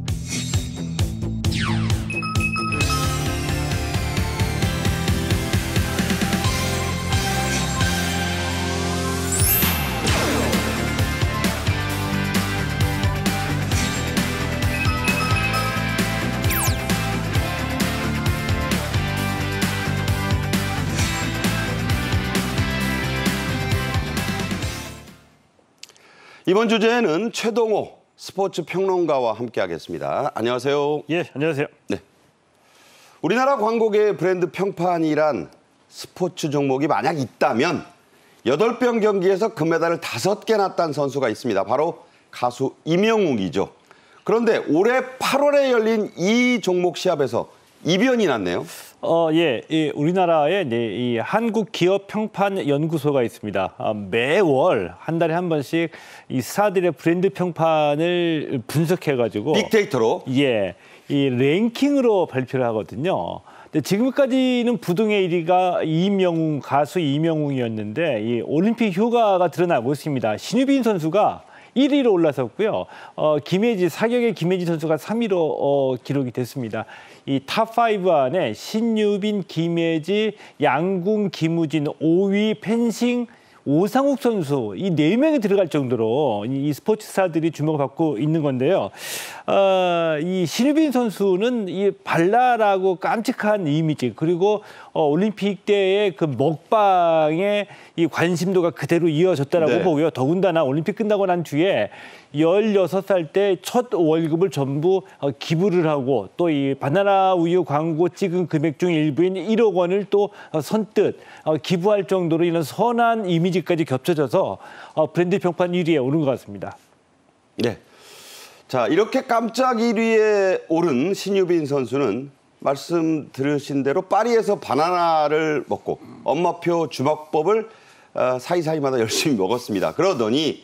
이번 주제는 최동호 스포츠 평론가와 함께하겠습니다. 안녕하세요. 예, 안녕하세요. 네. 우리나라 광고계의 브랜드 평판이란 스포츠 종목이 만약 있다면 여덟 번 경기에서 금메달을 다섯 개나 딴 선수가 있습니다. 바로 가수 임영웅이죠. 그런데 올해 팔월에 열린 이 종목 시합에서 이변이 났네요. 어, 예, 이 우리나라에 이제 이 한국 기업 평판 연구소가 있습니다. 아, 매월 한 달에 한 번씩 이 스타들의 브랜드 평판을 분석해가지고 빅데이터로. 예, 이 랭킹으로 발표를 하거든요. 근데 지금까지는 부동의 일 위가 이명웅 가수 이명웅이었는데 이 올림픽 효과가 드러나고 있습니다. 신유빈 선수가 일 위로 올라섰고요. 어, 김혜지, 사격의 김혜지 선수가 삼 위로 어, 기록이 됐습니다. 이 탑 파이브 안에 신유빈, 김혜지, 양궁, 김우진, 오 위 펜싱, 오상욱 선수 이 네 명이 들어갈 정도로 이 스포츠 스타들이 주목을 받고 있는 건데요. 어, 이 신유빈 선수는 이 발랄하고 깜찍한 이미지 그리고 어, 올림픽 때의 그 먹방의 이 관심도가 그대로 이어졌다라고 네. 보고요. 더군다나 올림픽 끝나고 난 뒤에 열여섯 살 때 첫 월급을 전부 어, 기부를 하고 또 이 바나나 우유 광고 찍은 금액 중 일부인 일억 원을 또 어, 선뜻 어, 기부할 정도로 이런 선한 이미지까지 겹쳐져서 어, 브랜드 평판 일 위에 오른 것 같습니다. 네. 자, 이렇게 깜짝 일 위에 오른 신유빈 선수는 말씀 들으신 대로 파리에서 바나나를 먹고 엄마표 주먹밥을 어, 사이사이마다 열심히 먹었습니다. 그러더니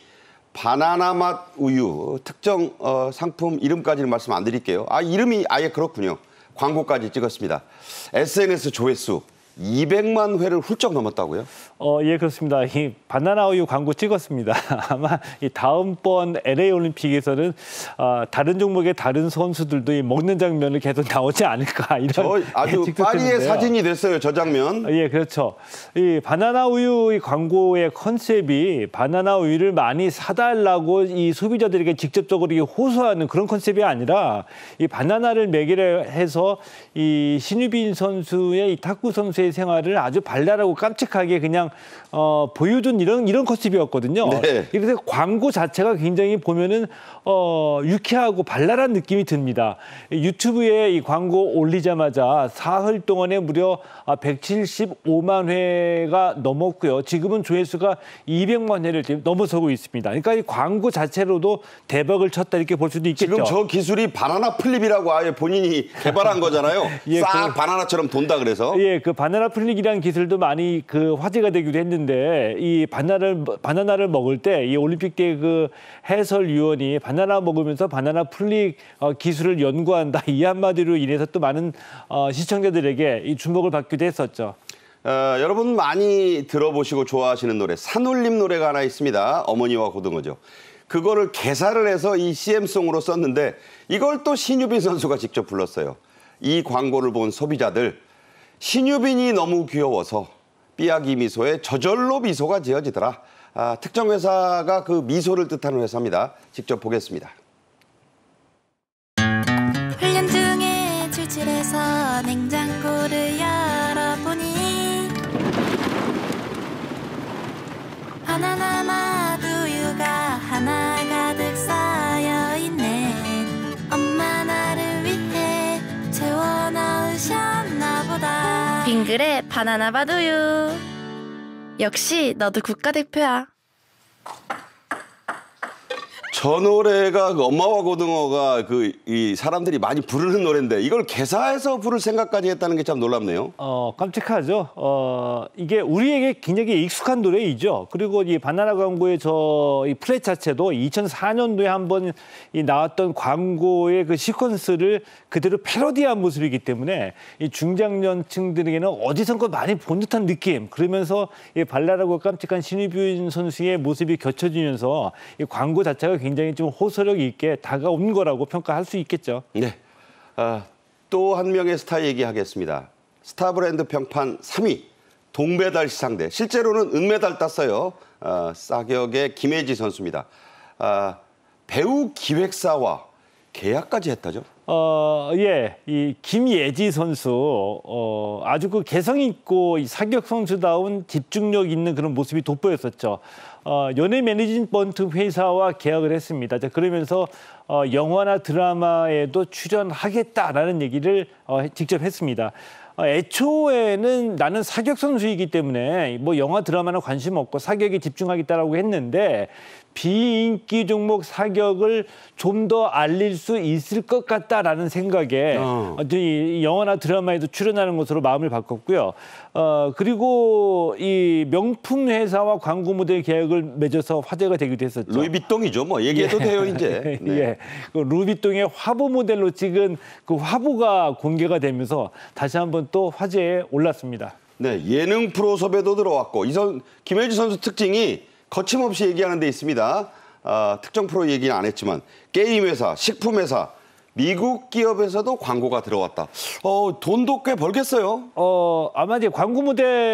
바나나 맛 우유 특정 어, 상품 이름까지는 말씀 안 드릴게요. 아 이름이 아예 그렇군요. 광고까지 찍었습니다. 에스엔에스 조회수 이백만 회를 훌쩍 넘었다고요? 어, 예, 그렇습니다. 이 바나나 우유 광고 찍었습니다. 아마 이 다음번 엘에이 올림픽에서는 어, 다른 종목의 다른 선수들도 이 먹는 장면을 계속 나오지 않을까 이런. 저 아주 파리의 사진이 됐어요, 저 장면. 예, 그렇죠. 이 바나나 우유 광고의 컨셉이 바나나 우유를 많이 사달라고 이 소비자들에게 직접적으로 호소하는 그런 컨셉이 아니라 이 바나나를 매개로 해서 이 신유빈 선수의 이 탁구 선수의 생활을 아주 발랄하고 깜찍하게 그냥 어, 보여준 이런 이런 컨셉이었거든요. 네. 그래서 광고 자체가 굉장히 보면은 어, 유쾌하고 발랄한 느낌이 듭니다. 유튜브에 이 광고 올리자마자 사흘 동안에 무려 백칠십오만 회가 넘었고요. 지금은 조회수가 이백만 회를 넘어서고 있습니다. 그러니까 이 광고 자체로도 대박을 쳤다 이렇게 볼 수도 있겠죠. 지금 저 기술이 바나나 플립이라고 아예 본인이 개발한 거잖아요. 예, 싹 그, 바나나처럼 돈다 그래서. 예, 그 바나나 플릭이라는 기술도 많이 그 화제가 되기도 했는데 이 바나나를 바나나를 먹을 때 이 올림픽 때 그 해설위원이 바나나 먹으면서 바나나 플릭 어, 기술을 연구한다 이 한마디로 인해서 또 많은 어, 시청자들에게 이 주목을 받기도 했었죠. 어, 여러분 많이 들어보시고 좋아하시는 노래 산울림 노래가 하나 있습니다. 어머니와 고등어죠. 그거를 개사를 해서 이 씨엠송으로 썼는데 이걸 또 신유빈 선수가 직접 불렀어요. 이 광고를 본 소비자들 신유빈이 너무 귀여워서 삐약이 미소에 저절로 미소가 지어지더라. 아, 특정 회사가 그 미소를 뜻하는 회사입니다. 직접 보겠습니다. 훈련 중에 출출해서 냉장고를 열어보니 바나나 맛 우유가 하나 가득 쌓여있네. 엄마 나를 위해 채워넣으셨나 보다. 빙글의 바나나 맛 우유. 역시 너도 국가대표야. 저 노래가 그 엄마와 고등어가 그 이 사람들이 많이 부르는 노래인데 이걸 개사해서 부를 생각까지 했다는 게 참 놀랍네요. 어, 깜찍하죠. 어, 이게 우리에게 굉장히 익숙한 노래이죠. 그리고 이 바나나 광고의 저 이 플랫 자체도 이천사 년도에 한번 이 나왔던 광고의 그 시퀀스를 그대로 패러디한 모습이기 때문에 이 중장년층들에게는 어디선가 많이 본 듯한 느낌. 그러면서 이 발랄하고 깜찍한 신유빈 선수의 모습이 겹쳐지면서 이 광고 자체가 굉장히 좀 호소력 있게 다가온 거라고 평가할 수 있겠죠. 네. 아, 또 한 명의 스타 얘기하겠습니다. 스타 브랜드 평판 삼 위 동메달 시상대. 실제로는 은메달 땄어요. 아, 싸격의 김혜지 선수입니다. 아, 배우 기획사와 계약까지 했다죠? 어, 예, 이 김예지 선수 어, 아주 그 개성 있고 이 사격 선수다운 집중력 있는 그런 모습이 돋보였었죠. 어, 연예 매니지먼트 회사와 계약을 했습니다. 그러면서 어, 영화나 드라마에도 출연하겠다라는 얘기를 어, 직접 했습니다. 어, 애초에는 나는 사격 선수이기 때문에 뭐 영화 드라마는 관심 없고 사격에 집중하겠다라고 했는데 비인기 종목 사격을 좀 더 알릴 수 있을 것 같다라는 생각에 어. 이 영화나 드라마에도 출연하는 것으로 마음을 바꿨고요. 어, 그리고 이 명품 회사와 광고 모델 계약을 맺어서 화제가 되기도 했었죠. 루이비통이죠. 뭐 얘기해도 예. 돼요 이제. 네. 예, 그 루이비통의 화보 모델로 찍은 그 화보가 공개가 되면서 다시 한번 또 화제에 올랐습니다. 네, 예능 프로 섭외도 들어왔고 이선 김혜지 선수 특징이 거침없이 얘기하는 데 있습니다. 아, 특정 프로 얘기는 안 했지만 게임 회사, 식품 회사, 미국 기업에서도 광고가 들어왔다. 어, 돈도 꽤 벌겠어요. 어, 아마 이제 광고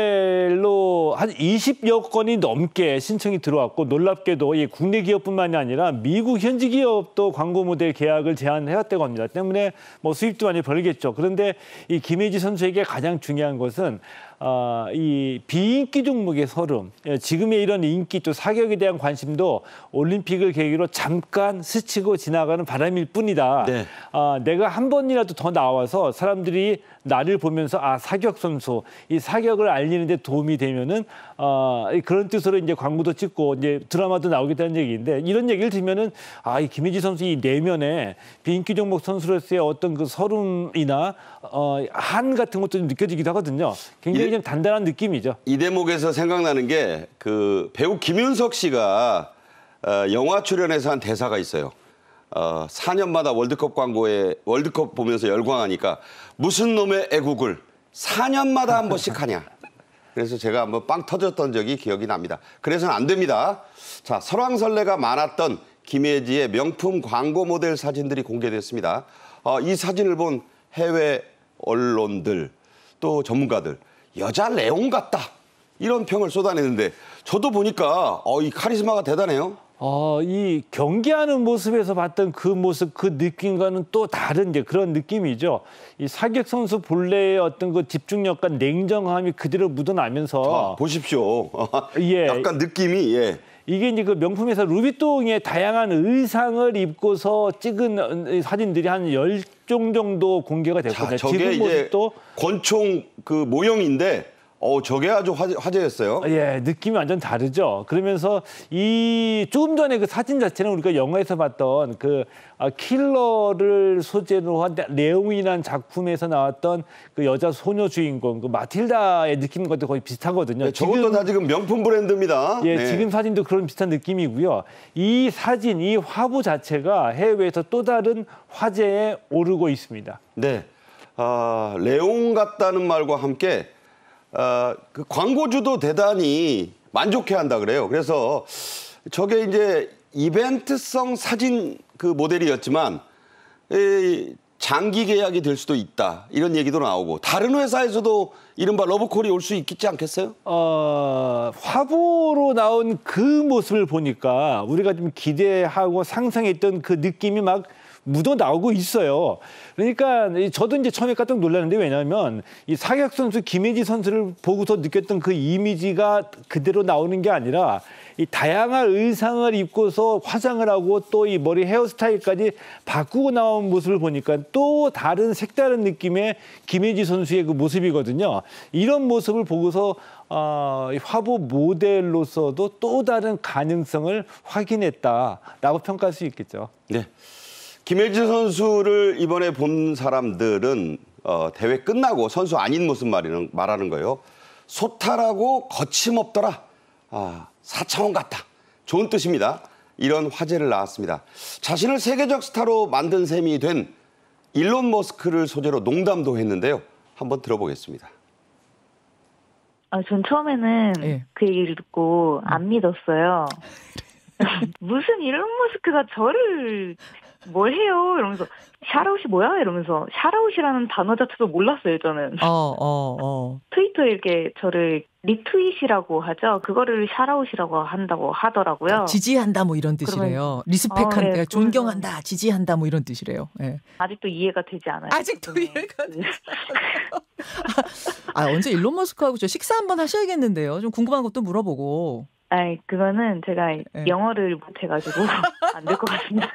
모델로 한 이십여 건이 넘게 신청이 들어왔고 놀랍게도 이 국내 기업뿐만이 아니라 미국 현지 기업도 광고 모델 계약을 제안해왔다고 합니다. 때문에 뭐 수입도 많이 벌겠죠. 그런데 이 김혜지 선수에게 가장 중요한 것은 어, 이 비인기 종목의 서름, 지금의 이런 인기 또 사격에 대한 관심도 올림픽을 계기로 잠깐 스치고 지나가는 바람일 뿐이다. 네. 어, 내가 한 번이라도 더 나와서 사람들이 나를 보면서 아 사격 선수, 이 사격을 알리는 데 도움이 되면은 어, 그런 뜻으로 이제 광고도 찍고 이제 드라마도 나오겠다는 얘기인데 이런 얘기를 들으면은 아, 이 김혜지 선수 이 내면에 비인기 종목 선수로서의 어떤 그 서름이나 어, 한 같은 것도 좀 느껴지기도 하거든요. 굉장히 좀 단단한 느낌이죠. 이 대목에서 생각나는 게 그 배우 김윤석 씨가 어, 영화 출연해서 한 대사가 있어요. 어, 사 년마다 월드컵 광고에 월드컵 보면서 열광하니까 무슨 놈의 애국을 사 년마다 한 번씩 하냐. 그래서 제가 한번 빵 터졌던 적이 기억이 납니다. 그래서는 안 됩니다. 자, 설왕설래가 많았던 김혜지의 명품 광고 모델 사진들이 공개됐습니다. 어, 이 사진을 본 해외 언론들 또 전문가들 여자 레옹 같다 이런 평을 쏟아내는데 저도 보니까 어, 이 카리스마가 대단해요. 어, 이 경기하는 모습에서 봤던 그 모습, 그 느낌과는 또 다른 이제 그런 느낌이죠. 이 사격 선수 본래의 어떤 그 집중력과 냉정함이 그대로 묻어나면서 자, 보십시오. 예. 약간 느낌이 예. 이게 이제 그 명품에서 루비통의 다양한 의상을 입고서 찍은 사진들이 한 열 종 정도 공개가 됐거든요. 자, 저게 지금 이제 모습도 권총 그 모형인데 어, 저게 아주 화제, 화제였어요. 예, 느낌이 완전 다르죠. 그러면서 이 조금 전에 그 사진 자체는 우리가 영화에서 봤던 그 아, 킬러를 소재로 한 레옹이라는 작품에서 나왔던 그 여자 소녀 주인공 그 마틸다의 느낌과 거의 비슷하거든요. 네, 저것도 지금, 다 지금 명품 브랜드입니다. 예, 네. 지금 사진도 그런 비슷한 느낌이고요. 이 사진, 이 화보 자체가 해외에서 또 다른 화제에 오르고 있습니다. 네, 아, 레옹 같다는 말과 함께 어, 그 광고주도 대단히 만족해한다 그래요. 그래서 저게 이제 이벤트성 사진 그 모델이었지만 이 장기 계약이 될 수도 있다 이런 얘기도 나오고 다른 회사에서도 이른바 러브콜이 올 수 있겠지 않겠어요? 어, 화보로 나온 그 모습을 보니까 우리가 좀 기대하고 상상했던 그 느낌이 막 묻어 나오고 있어요. 그러니까 저도 이제 처음에 깜짝 놀랐는데 왜냐하면 이 사격 선수 김혜지 선수를 보고서 느꼈던 그 이미지가 그대로 나오는 게 아니라 이 다양한 의상을 입고서 화장을 하고 또 이 머리 헤어스타일까지 바꾸고 나온 모습을 보니까 또 다른 색다른 느낌의 김혜지 선수의 그 모습이거든요. 이런 모습을 보고서 어, 화보 모델로서도 또 다른 가능성을 확인했다라고 평가할 수 있겠죠. 네. 김혜지 선수를 이번에 본 사람들은 어, 대회 끝나고 선수 아닌 모습 말하는, 말하는 거예요. 소탈하고 거침없더라. 아, 사 차원 같다. 좋은 뜻입니다. 이런 화제를 낳았습니다. 자신을 세계적 스타로 만든 셈이 된 일론 머스크를 소재로 농담도 했는데요. 한번 들어보겠습니다. 아, 전 처음에는 예. 그 얘기를 듣고 안 믿었어요. 무슨 일론 머스크가 저를 뭘 해요? 이러면서 샤라웃이 뭐야? 이러면서 샤라웃이라는 단어 자체도 몰랐어요, 저는. 어, 어, 어. 트위터에 이렇게 저를 리트윗이라고 하죠. 그거를 샤라웃이라고 한다고 하더라고요. 지지한다 뭐 이런 뜻이래요. 리스펙한다, 어, 네, 존경한다, 지지한다 뭐 이런 뜻이래요. 네. 아직도 이해가 되지 않아요. 아직도 네. 이해가 되지 아, 언제 일론 머스크하고 저 식사 한번 하셔야겠는데요. 좀 궁금한 것도 물어보고. 아니, 그거는 제가 네. 영어를 못해가지고 안 될 것 같습니다.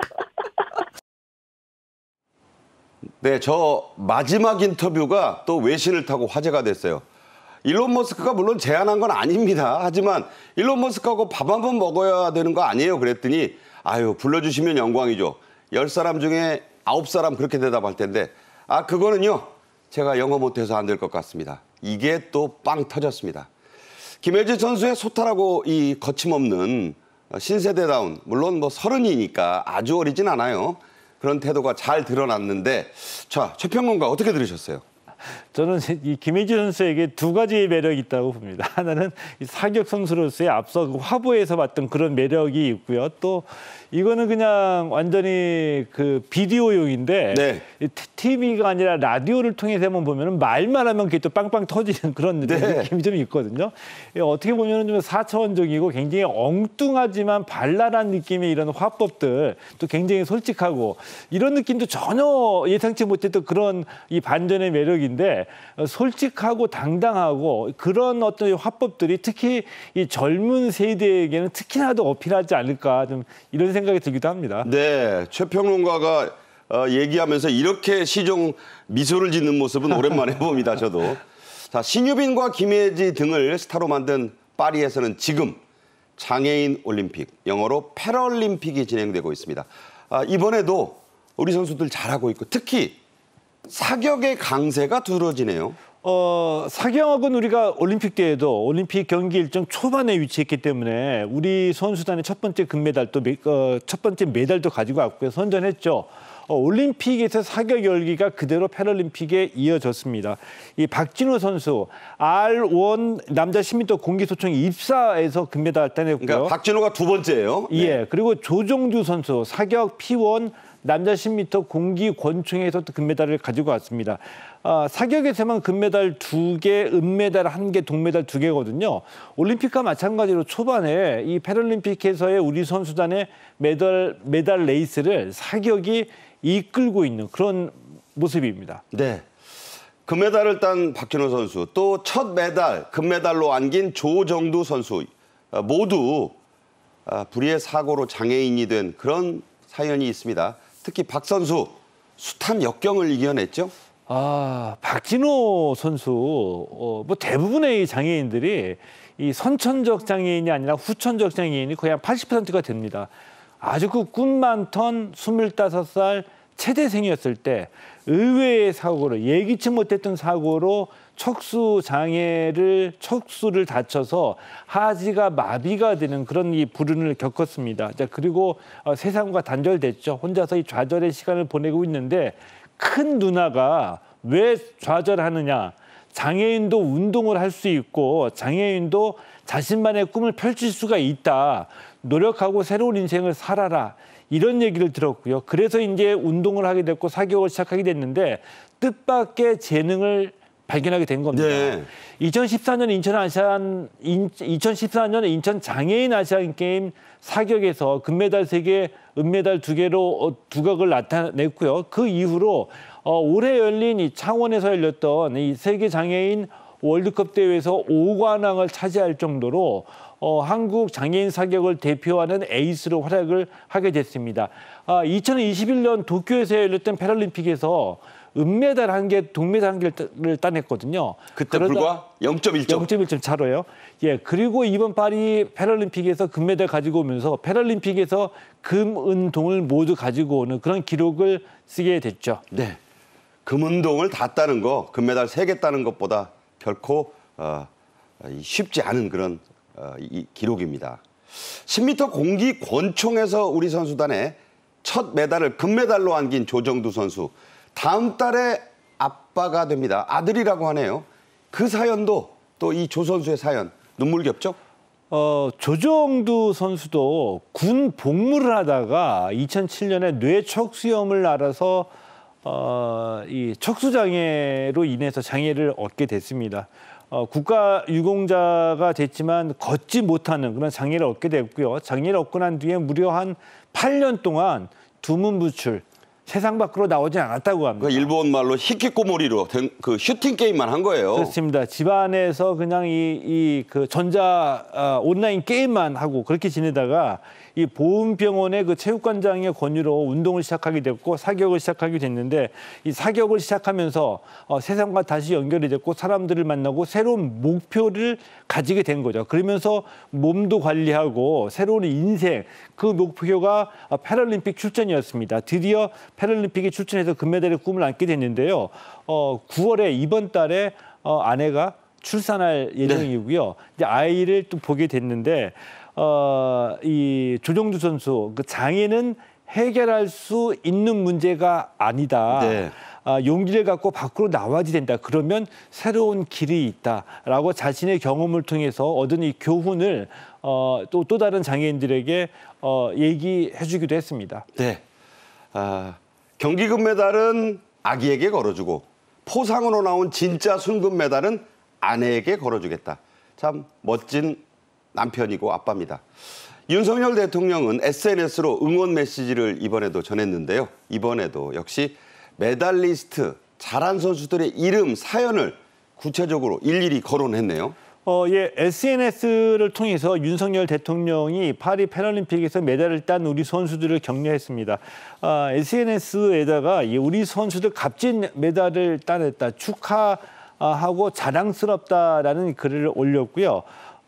네, 저 마지막 인터뷰가 또 외신을 타고 화제가 됐어요. 일론 머스크가 물론 제안한 건 아닙니다. 하지만 일론 머스크하고 밥 한 번 먹어야 되는 거 아니에요? 그랬더니 아유, 불러주시면 영광이죠. 열 사람 중에 아홉 사람 그렇게 대답할 텐데 아, 그거는요. 제가 영어 못해서 안 될 것 같습니다. 이게 또 빵 터졌습니다. 김혜지 선수의 소탈하고 이 거침없는 신세대다운, 물론 뭐 서른이니까 아주 어리진 않아요. 그런 태도가 잘 드러났는데, 자, 최 평론가 어떻게 들으셨어요? 저는 이 김혜지 선수에게 두 가지의 매력이 있다고 봅니다. 하나는 이 사격 선수로서의 앞서 그 화보에서 봤던 그런 매력이 있고요. 또 이거는 그냥 완전히 그 비디오용인데 네. 티비가 아니라 라디오를 통해서만 보면 말만 하면 그게 또 빵빵 터지는 그런 네. 느낌이 좀 있거든요. 어떻게 보면 좀 사차원적이고 굉장히 엉뚱하지만 발랄한 느낌의 이런 화법들, 또 굉장히 솔직하고 이런 느낌도 전혀 예상치 못했던 그런 이 반전의 매력인데 솔직하고 당당하고 그런 어떤 화법들이 특히 이 젊은 세대에게는 특히나 더 어필하지 않을까 좀 이런 생각이 들기도 합니다. 네, 최 평론가가 어, 얘기하면서 이렇게 시종 미소를 짓는 모습은 오랜만에 봅니다, 저도. 자, 신유빈과 김혜지 등을 스타로 만든 파리에서는 지금 장애인 올림픽, 영어로 패럴림픽이 진행되고 있습니다. 아, 이번에도 우리 선수들 잘하고 있고 특히 사격의 강세가 두드러지네요. 어, 사경학은 우리가 올림픽 때에도 올림픽 경기 일정 초반에 위치했기 때문에 우리 선수단의 첫 번째 금메달 또 어, 첫 번째 메달도 가지고 왔고요. 선전했죠. 어, 올림픽에서 사격 열기가 그대로 패럴림픽에 이어졌습니다. 이 박진호 선수 알 원 남자 십 미터 공기 소총 입사에서 금메달 따냈고요. 그러니까 박진호가 두 번째예요. 네. 예, 그리고 조정주 선수 사격 피 원 남자 십 미터 공기 권총에서 또 금메달을 가지고 왔습니다. 아, 사격에서만 금메달 두 개, 은메달 한 개, 동메달 두 개거든요. 올림픽과 마찬가지로 초반에 이 패럴림픽에서의 우리 선수단의 메달 메달 레이스를 사격이 이끌고 있는 그런 모습입니다. 네. 금메달을 딴 박진호 선수, 또 첫 메달, 금메달로 안긴 조정두 선수 모두 불의의 사고로 장애인이 된 그런 사연이 있습니다. 특히 박 선수, 숱한 역경을 이겨냈죠? 아, 박진호 선수, 어, 뭐 대부분의 장애인들이 이 선천적 장애인이 아니라 후천적 장애인이 거의 한 팔십 퍼센트가 됩니다. 아주 그 꿈 많던 스물다섯 살 체대생이었을 때 의외의 사고로, 예기치 못했던 사고로 척수 장애를, 척수를 다쳐서 하지가 마비가 되는 그런 이 불운을 겪었습니다. 자, 그리고 어, 세상과 단절됐죠. 혼자서 이 좌절의 시간을 보내고 있는데 큰 누나가 왜 좌절하느냐. 장애인도 운동을 할 수 있고 장애인도 자신만의 꿈을 펼칠 수가 있다. 노력하고 새로운 인생을 살아라. 이런 얘기를 들었고요. 그래서 이제 운동을 하게 됐고 사격을 시작하게 됐는데 뜻밖의 재능을 발견하게 된 겁니다. 네. 이천십사 년 인천 아시안 이천십사 년 인천 장애인 아시안 게임 사격에서 금메달 세 개, 은메달 두 개로 두각을 나타냈고요. 그 이후로 어, 올해 열린 이 창원에서 열렸던 이 세계 장애인 월드컵 대회에서 오 관왕을 차지할 정도로 어, 한국 장애인 사격을 대표하는 에이스로 활약을 하게 됐습니다. 아, 이천이십일 년 도쿄에서 열렸던 패럴림픽에서 은메달 한 개, 동메달 한 개를 따냈거든요. 그때 불과 영 점 일 점. 영 점 일 점 차로요. 예, 그리고 이번 파리 패럴림픽에서 금메달 가지고 오면서 패럴림픽에서 금, 은, 동을 모두 가지고 오는 그런 기록을 쓰게 됐죠. 네. 금은동을 다 따는 거, 금메달 세 개 따는 것보다 결코 어, 쉽지 않은 그런 어, 이 기록입니다. 십 미터 공기 권총에서 우리 선수단의 첫 메달을 금메달로 안긴 조정두 선수. 다음 달에 아빠가 됩니다. 아들이라고 하네요. 그 사연도 또 이 조 선수의 사연 눈물겹죠? 어, 조정두 선수도 군 복무를 하다가 이천칠 년에 뇌척수염을 앓아서 어, 이 척수장애로 인해서 장애를 얻게 됐습니다. 어, 국가유공자가 됐지만 걷지 못하는 그런 장애를 얻게 됐고요. 장애를 얻고 난 뒤에 무려 한 팔 년 동안 두문부출, 세상 밖으로 나오지 않았다고 합니다. 그 일본 말로 히키코모리로 된 그 슈팅 게임만 한 거예요. 그렇습니다. 집안에서 그냥 이, 이 그 전자 어, 온라인 게임만 하고 그렇게 지내다가 이 보훈병원의 그 체육관장의 권유로 운동을 시작하게 됐고 사격을 시작하게 됐는데 이 사격을 시작하면서 어, 세상과 다시 연결이 됐고 사람들을 만나고 새로운 목표를 가지게 된 거죠. 그러면서 몸도 관리하고 새로운 인생, 그 목표가 패럴림픽 출전이었습니다. 드디어 패럴림픽에 출전해서 금메달의 꿈을 안게 됐는데요. 어, 구월에 이번 달에 어, 아내가 출산할 예정이고요. 네. 이제 아이를 또 보게 됐는데 어, 이 조정두 선수 그 장애는 해결할 수 있는 문제가 아니다. 네. 아, 용기를 갖고 밖으로 나와야 된다. 그러면 새로운 길이 있다라고 자신의 경험을 통해서 얻은 이 교훈을 어, 또, 또 다른 장애인들에게 어, 얘기해주기도 했습니다. 네. 아, 경기 금메달은 아기에게 걸어주고 포상으로 나온 진짜 순금 메달은 아내에게 걸어주겠다. 참 멋진 남편이고 아빠입니다. 윤석열 대통령은 에스엔에스로 응원 메시지를 이번에도 전했는데요. 이번에도 역시 메달리스트, 잘한 선수들의 이름, 사연을 구체적으로 일일이 거론했네요. 어, 예, 에스엔에스를 통해서 윤석열 대통령이 파리 패럴림픽에서 메달을 딴 우리 선수들을 격려했습니다. 아, 에스엔에스에다가 우리 선수들 값진 메달을 따냈다, 축하하고 자랑스럽다라는 글을 올렸고요.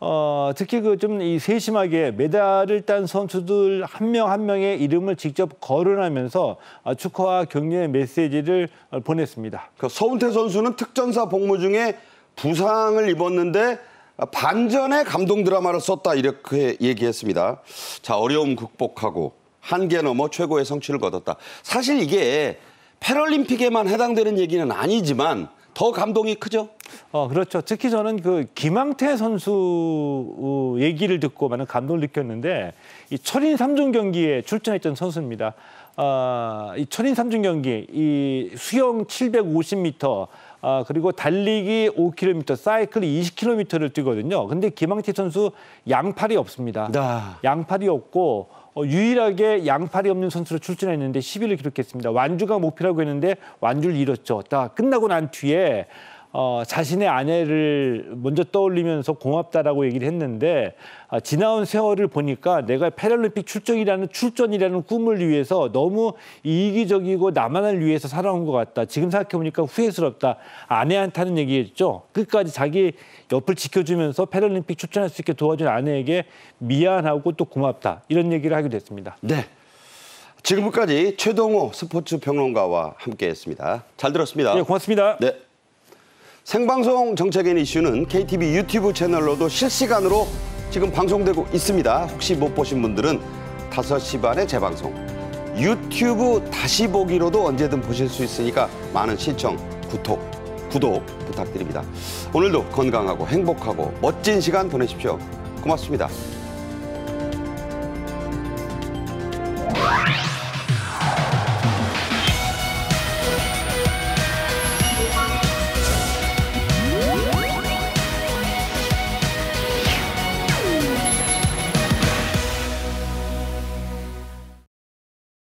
어, 특히 그 좀 이 세심하게 메달을 딴 선수들 한 명 한 명의 이름을 직접 거론하면서 축하와 격려의 메시지를 보냈습니다. 그 서운태 선수는 특전사 복무 중에 부상을 입었는데 반전의 감동 드라마를 썼다 이렇게 얘기했습니다. 자, 어려움 극복하고 한계 넘어 최고의 성취를 거뒀다. 사실 이게 패럴림픽에만 해당되는 얘기는 아니지만 더 감동이 크죠? 어, 그렇죠. 특히 저는 그 김항태 선수 얘기를 듣고 많은 감동을 느꼈는데 이 철인 삼 종 경기에 출전했던 선수입니다. 어, 이 철인 삼 종 경기, 이 수영 칠백오십 미터, 아, 그리고 달리기 오 킬로미터, 사이클 이십 킬로미터를 뛰거든요. 근데 김항태 선수 양팔이 없습니다. 네. 양팔이 없고 어, 유일하게 양팔이 없는 선수로 출전했는데 십 위를 기록했습니다. 완주가 목표라고 했는데 완주를 잃었죠. 딱 끝나고 난 뒤에 어, 자신의 아내를 먼저 떠올리면서 고맙다라고 얘기를 했는데 아, 지나온 세월을 보니까 내가 패럴림픽 출전이라는 출전이라는 꿈을 위해서 너무 이기적이고 나만을 위해서 살아온 것 같다. 지금 생각해보니까 후회스럽다. 아내한테 하는 얘기였죠. 끝까지 자기 옆을 지켜주면서 패럴림픽 출전할 수 있게 도와준 아내에게 미안하고 또 고맙다. 이런 얘기를 하게 됐습니다. 네. 지금까지 최동호 스포츠 평론가와 함께했습니다. 잘 들었습니다. 네, 고맙습니다. 네. 생방송 정책인 이슈는 케이티비 유튜브 채널로도 실시간으로 지금 방송되고 있습니다. 혹시 못 보신 분들은 다섯 시 반에 재방송. 유튜브 다시 보기로도 언제든 보실 수 있으니까 많은 시청, 구독, 구독 부탁드립니다. 오늘도 건강하고 행복하고 멋진 시간 보내십시오. 고맙습니다.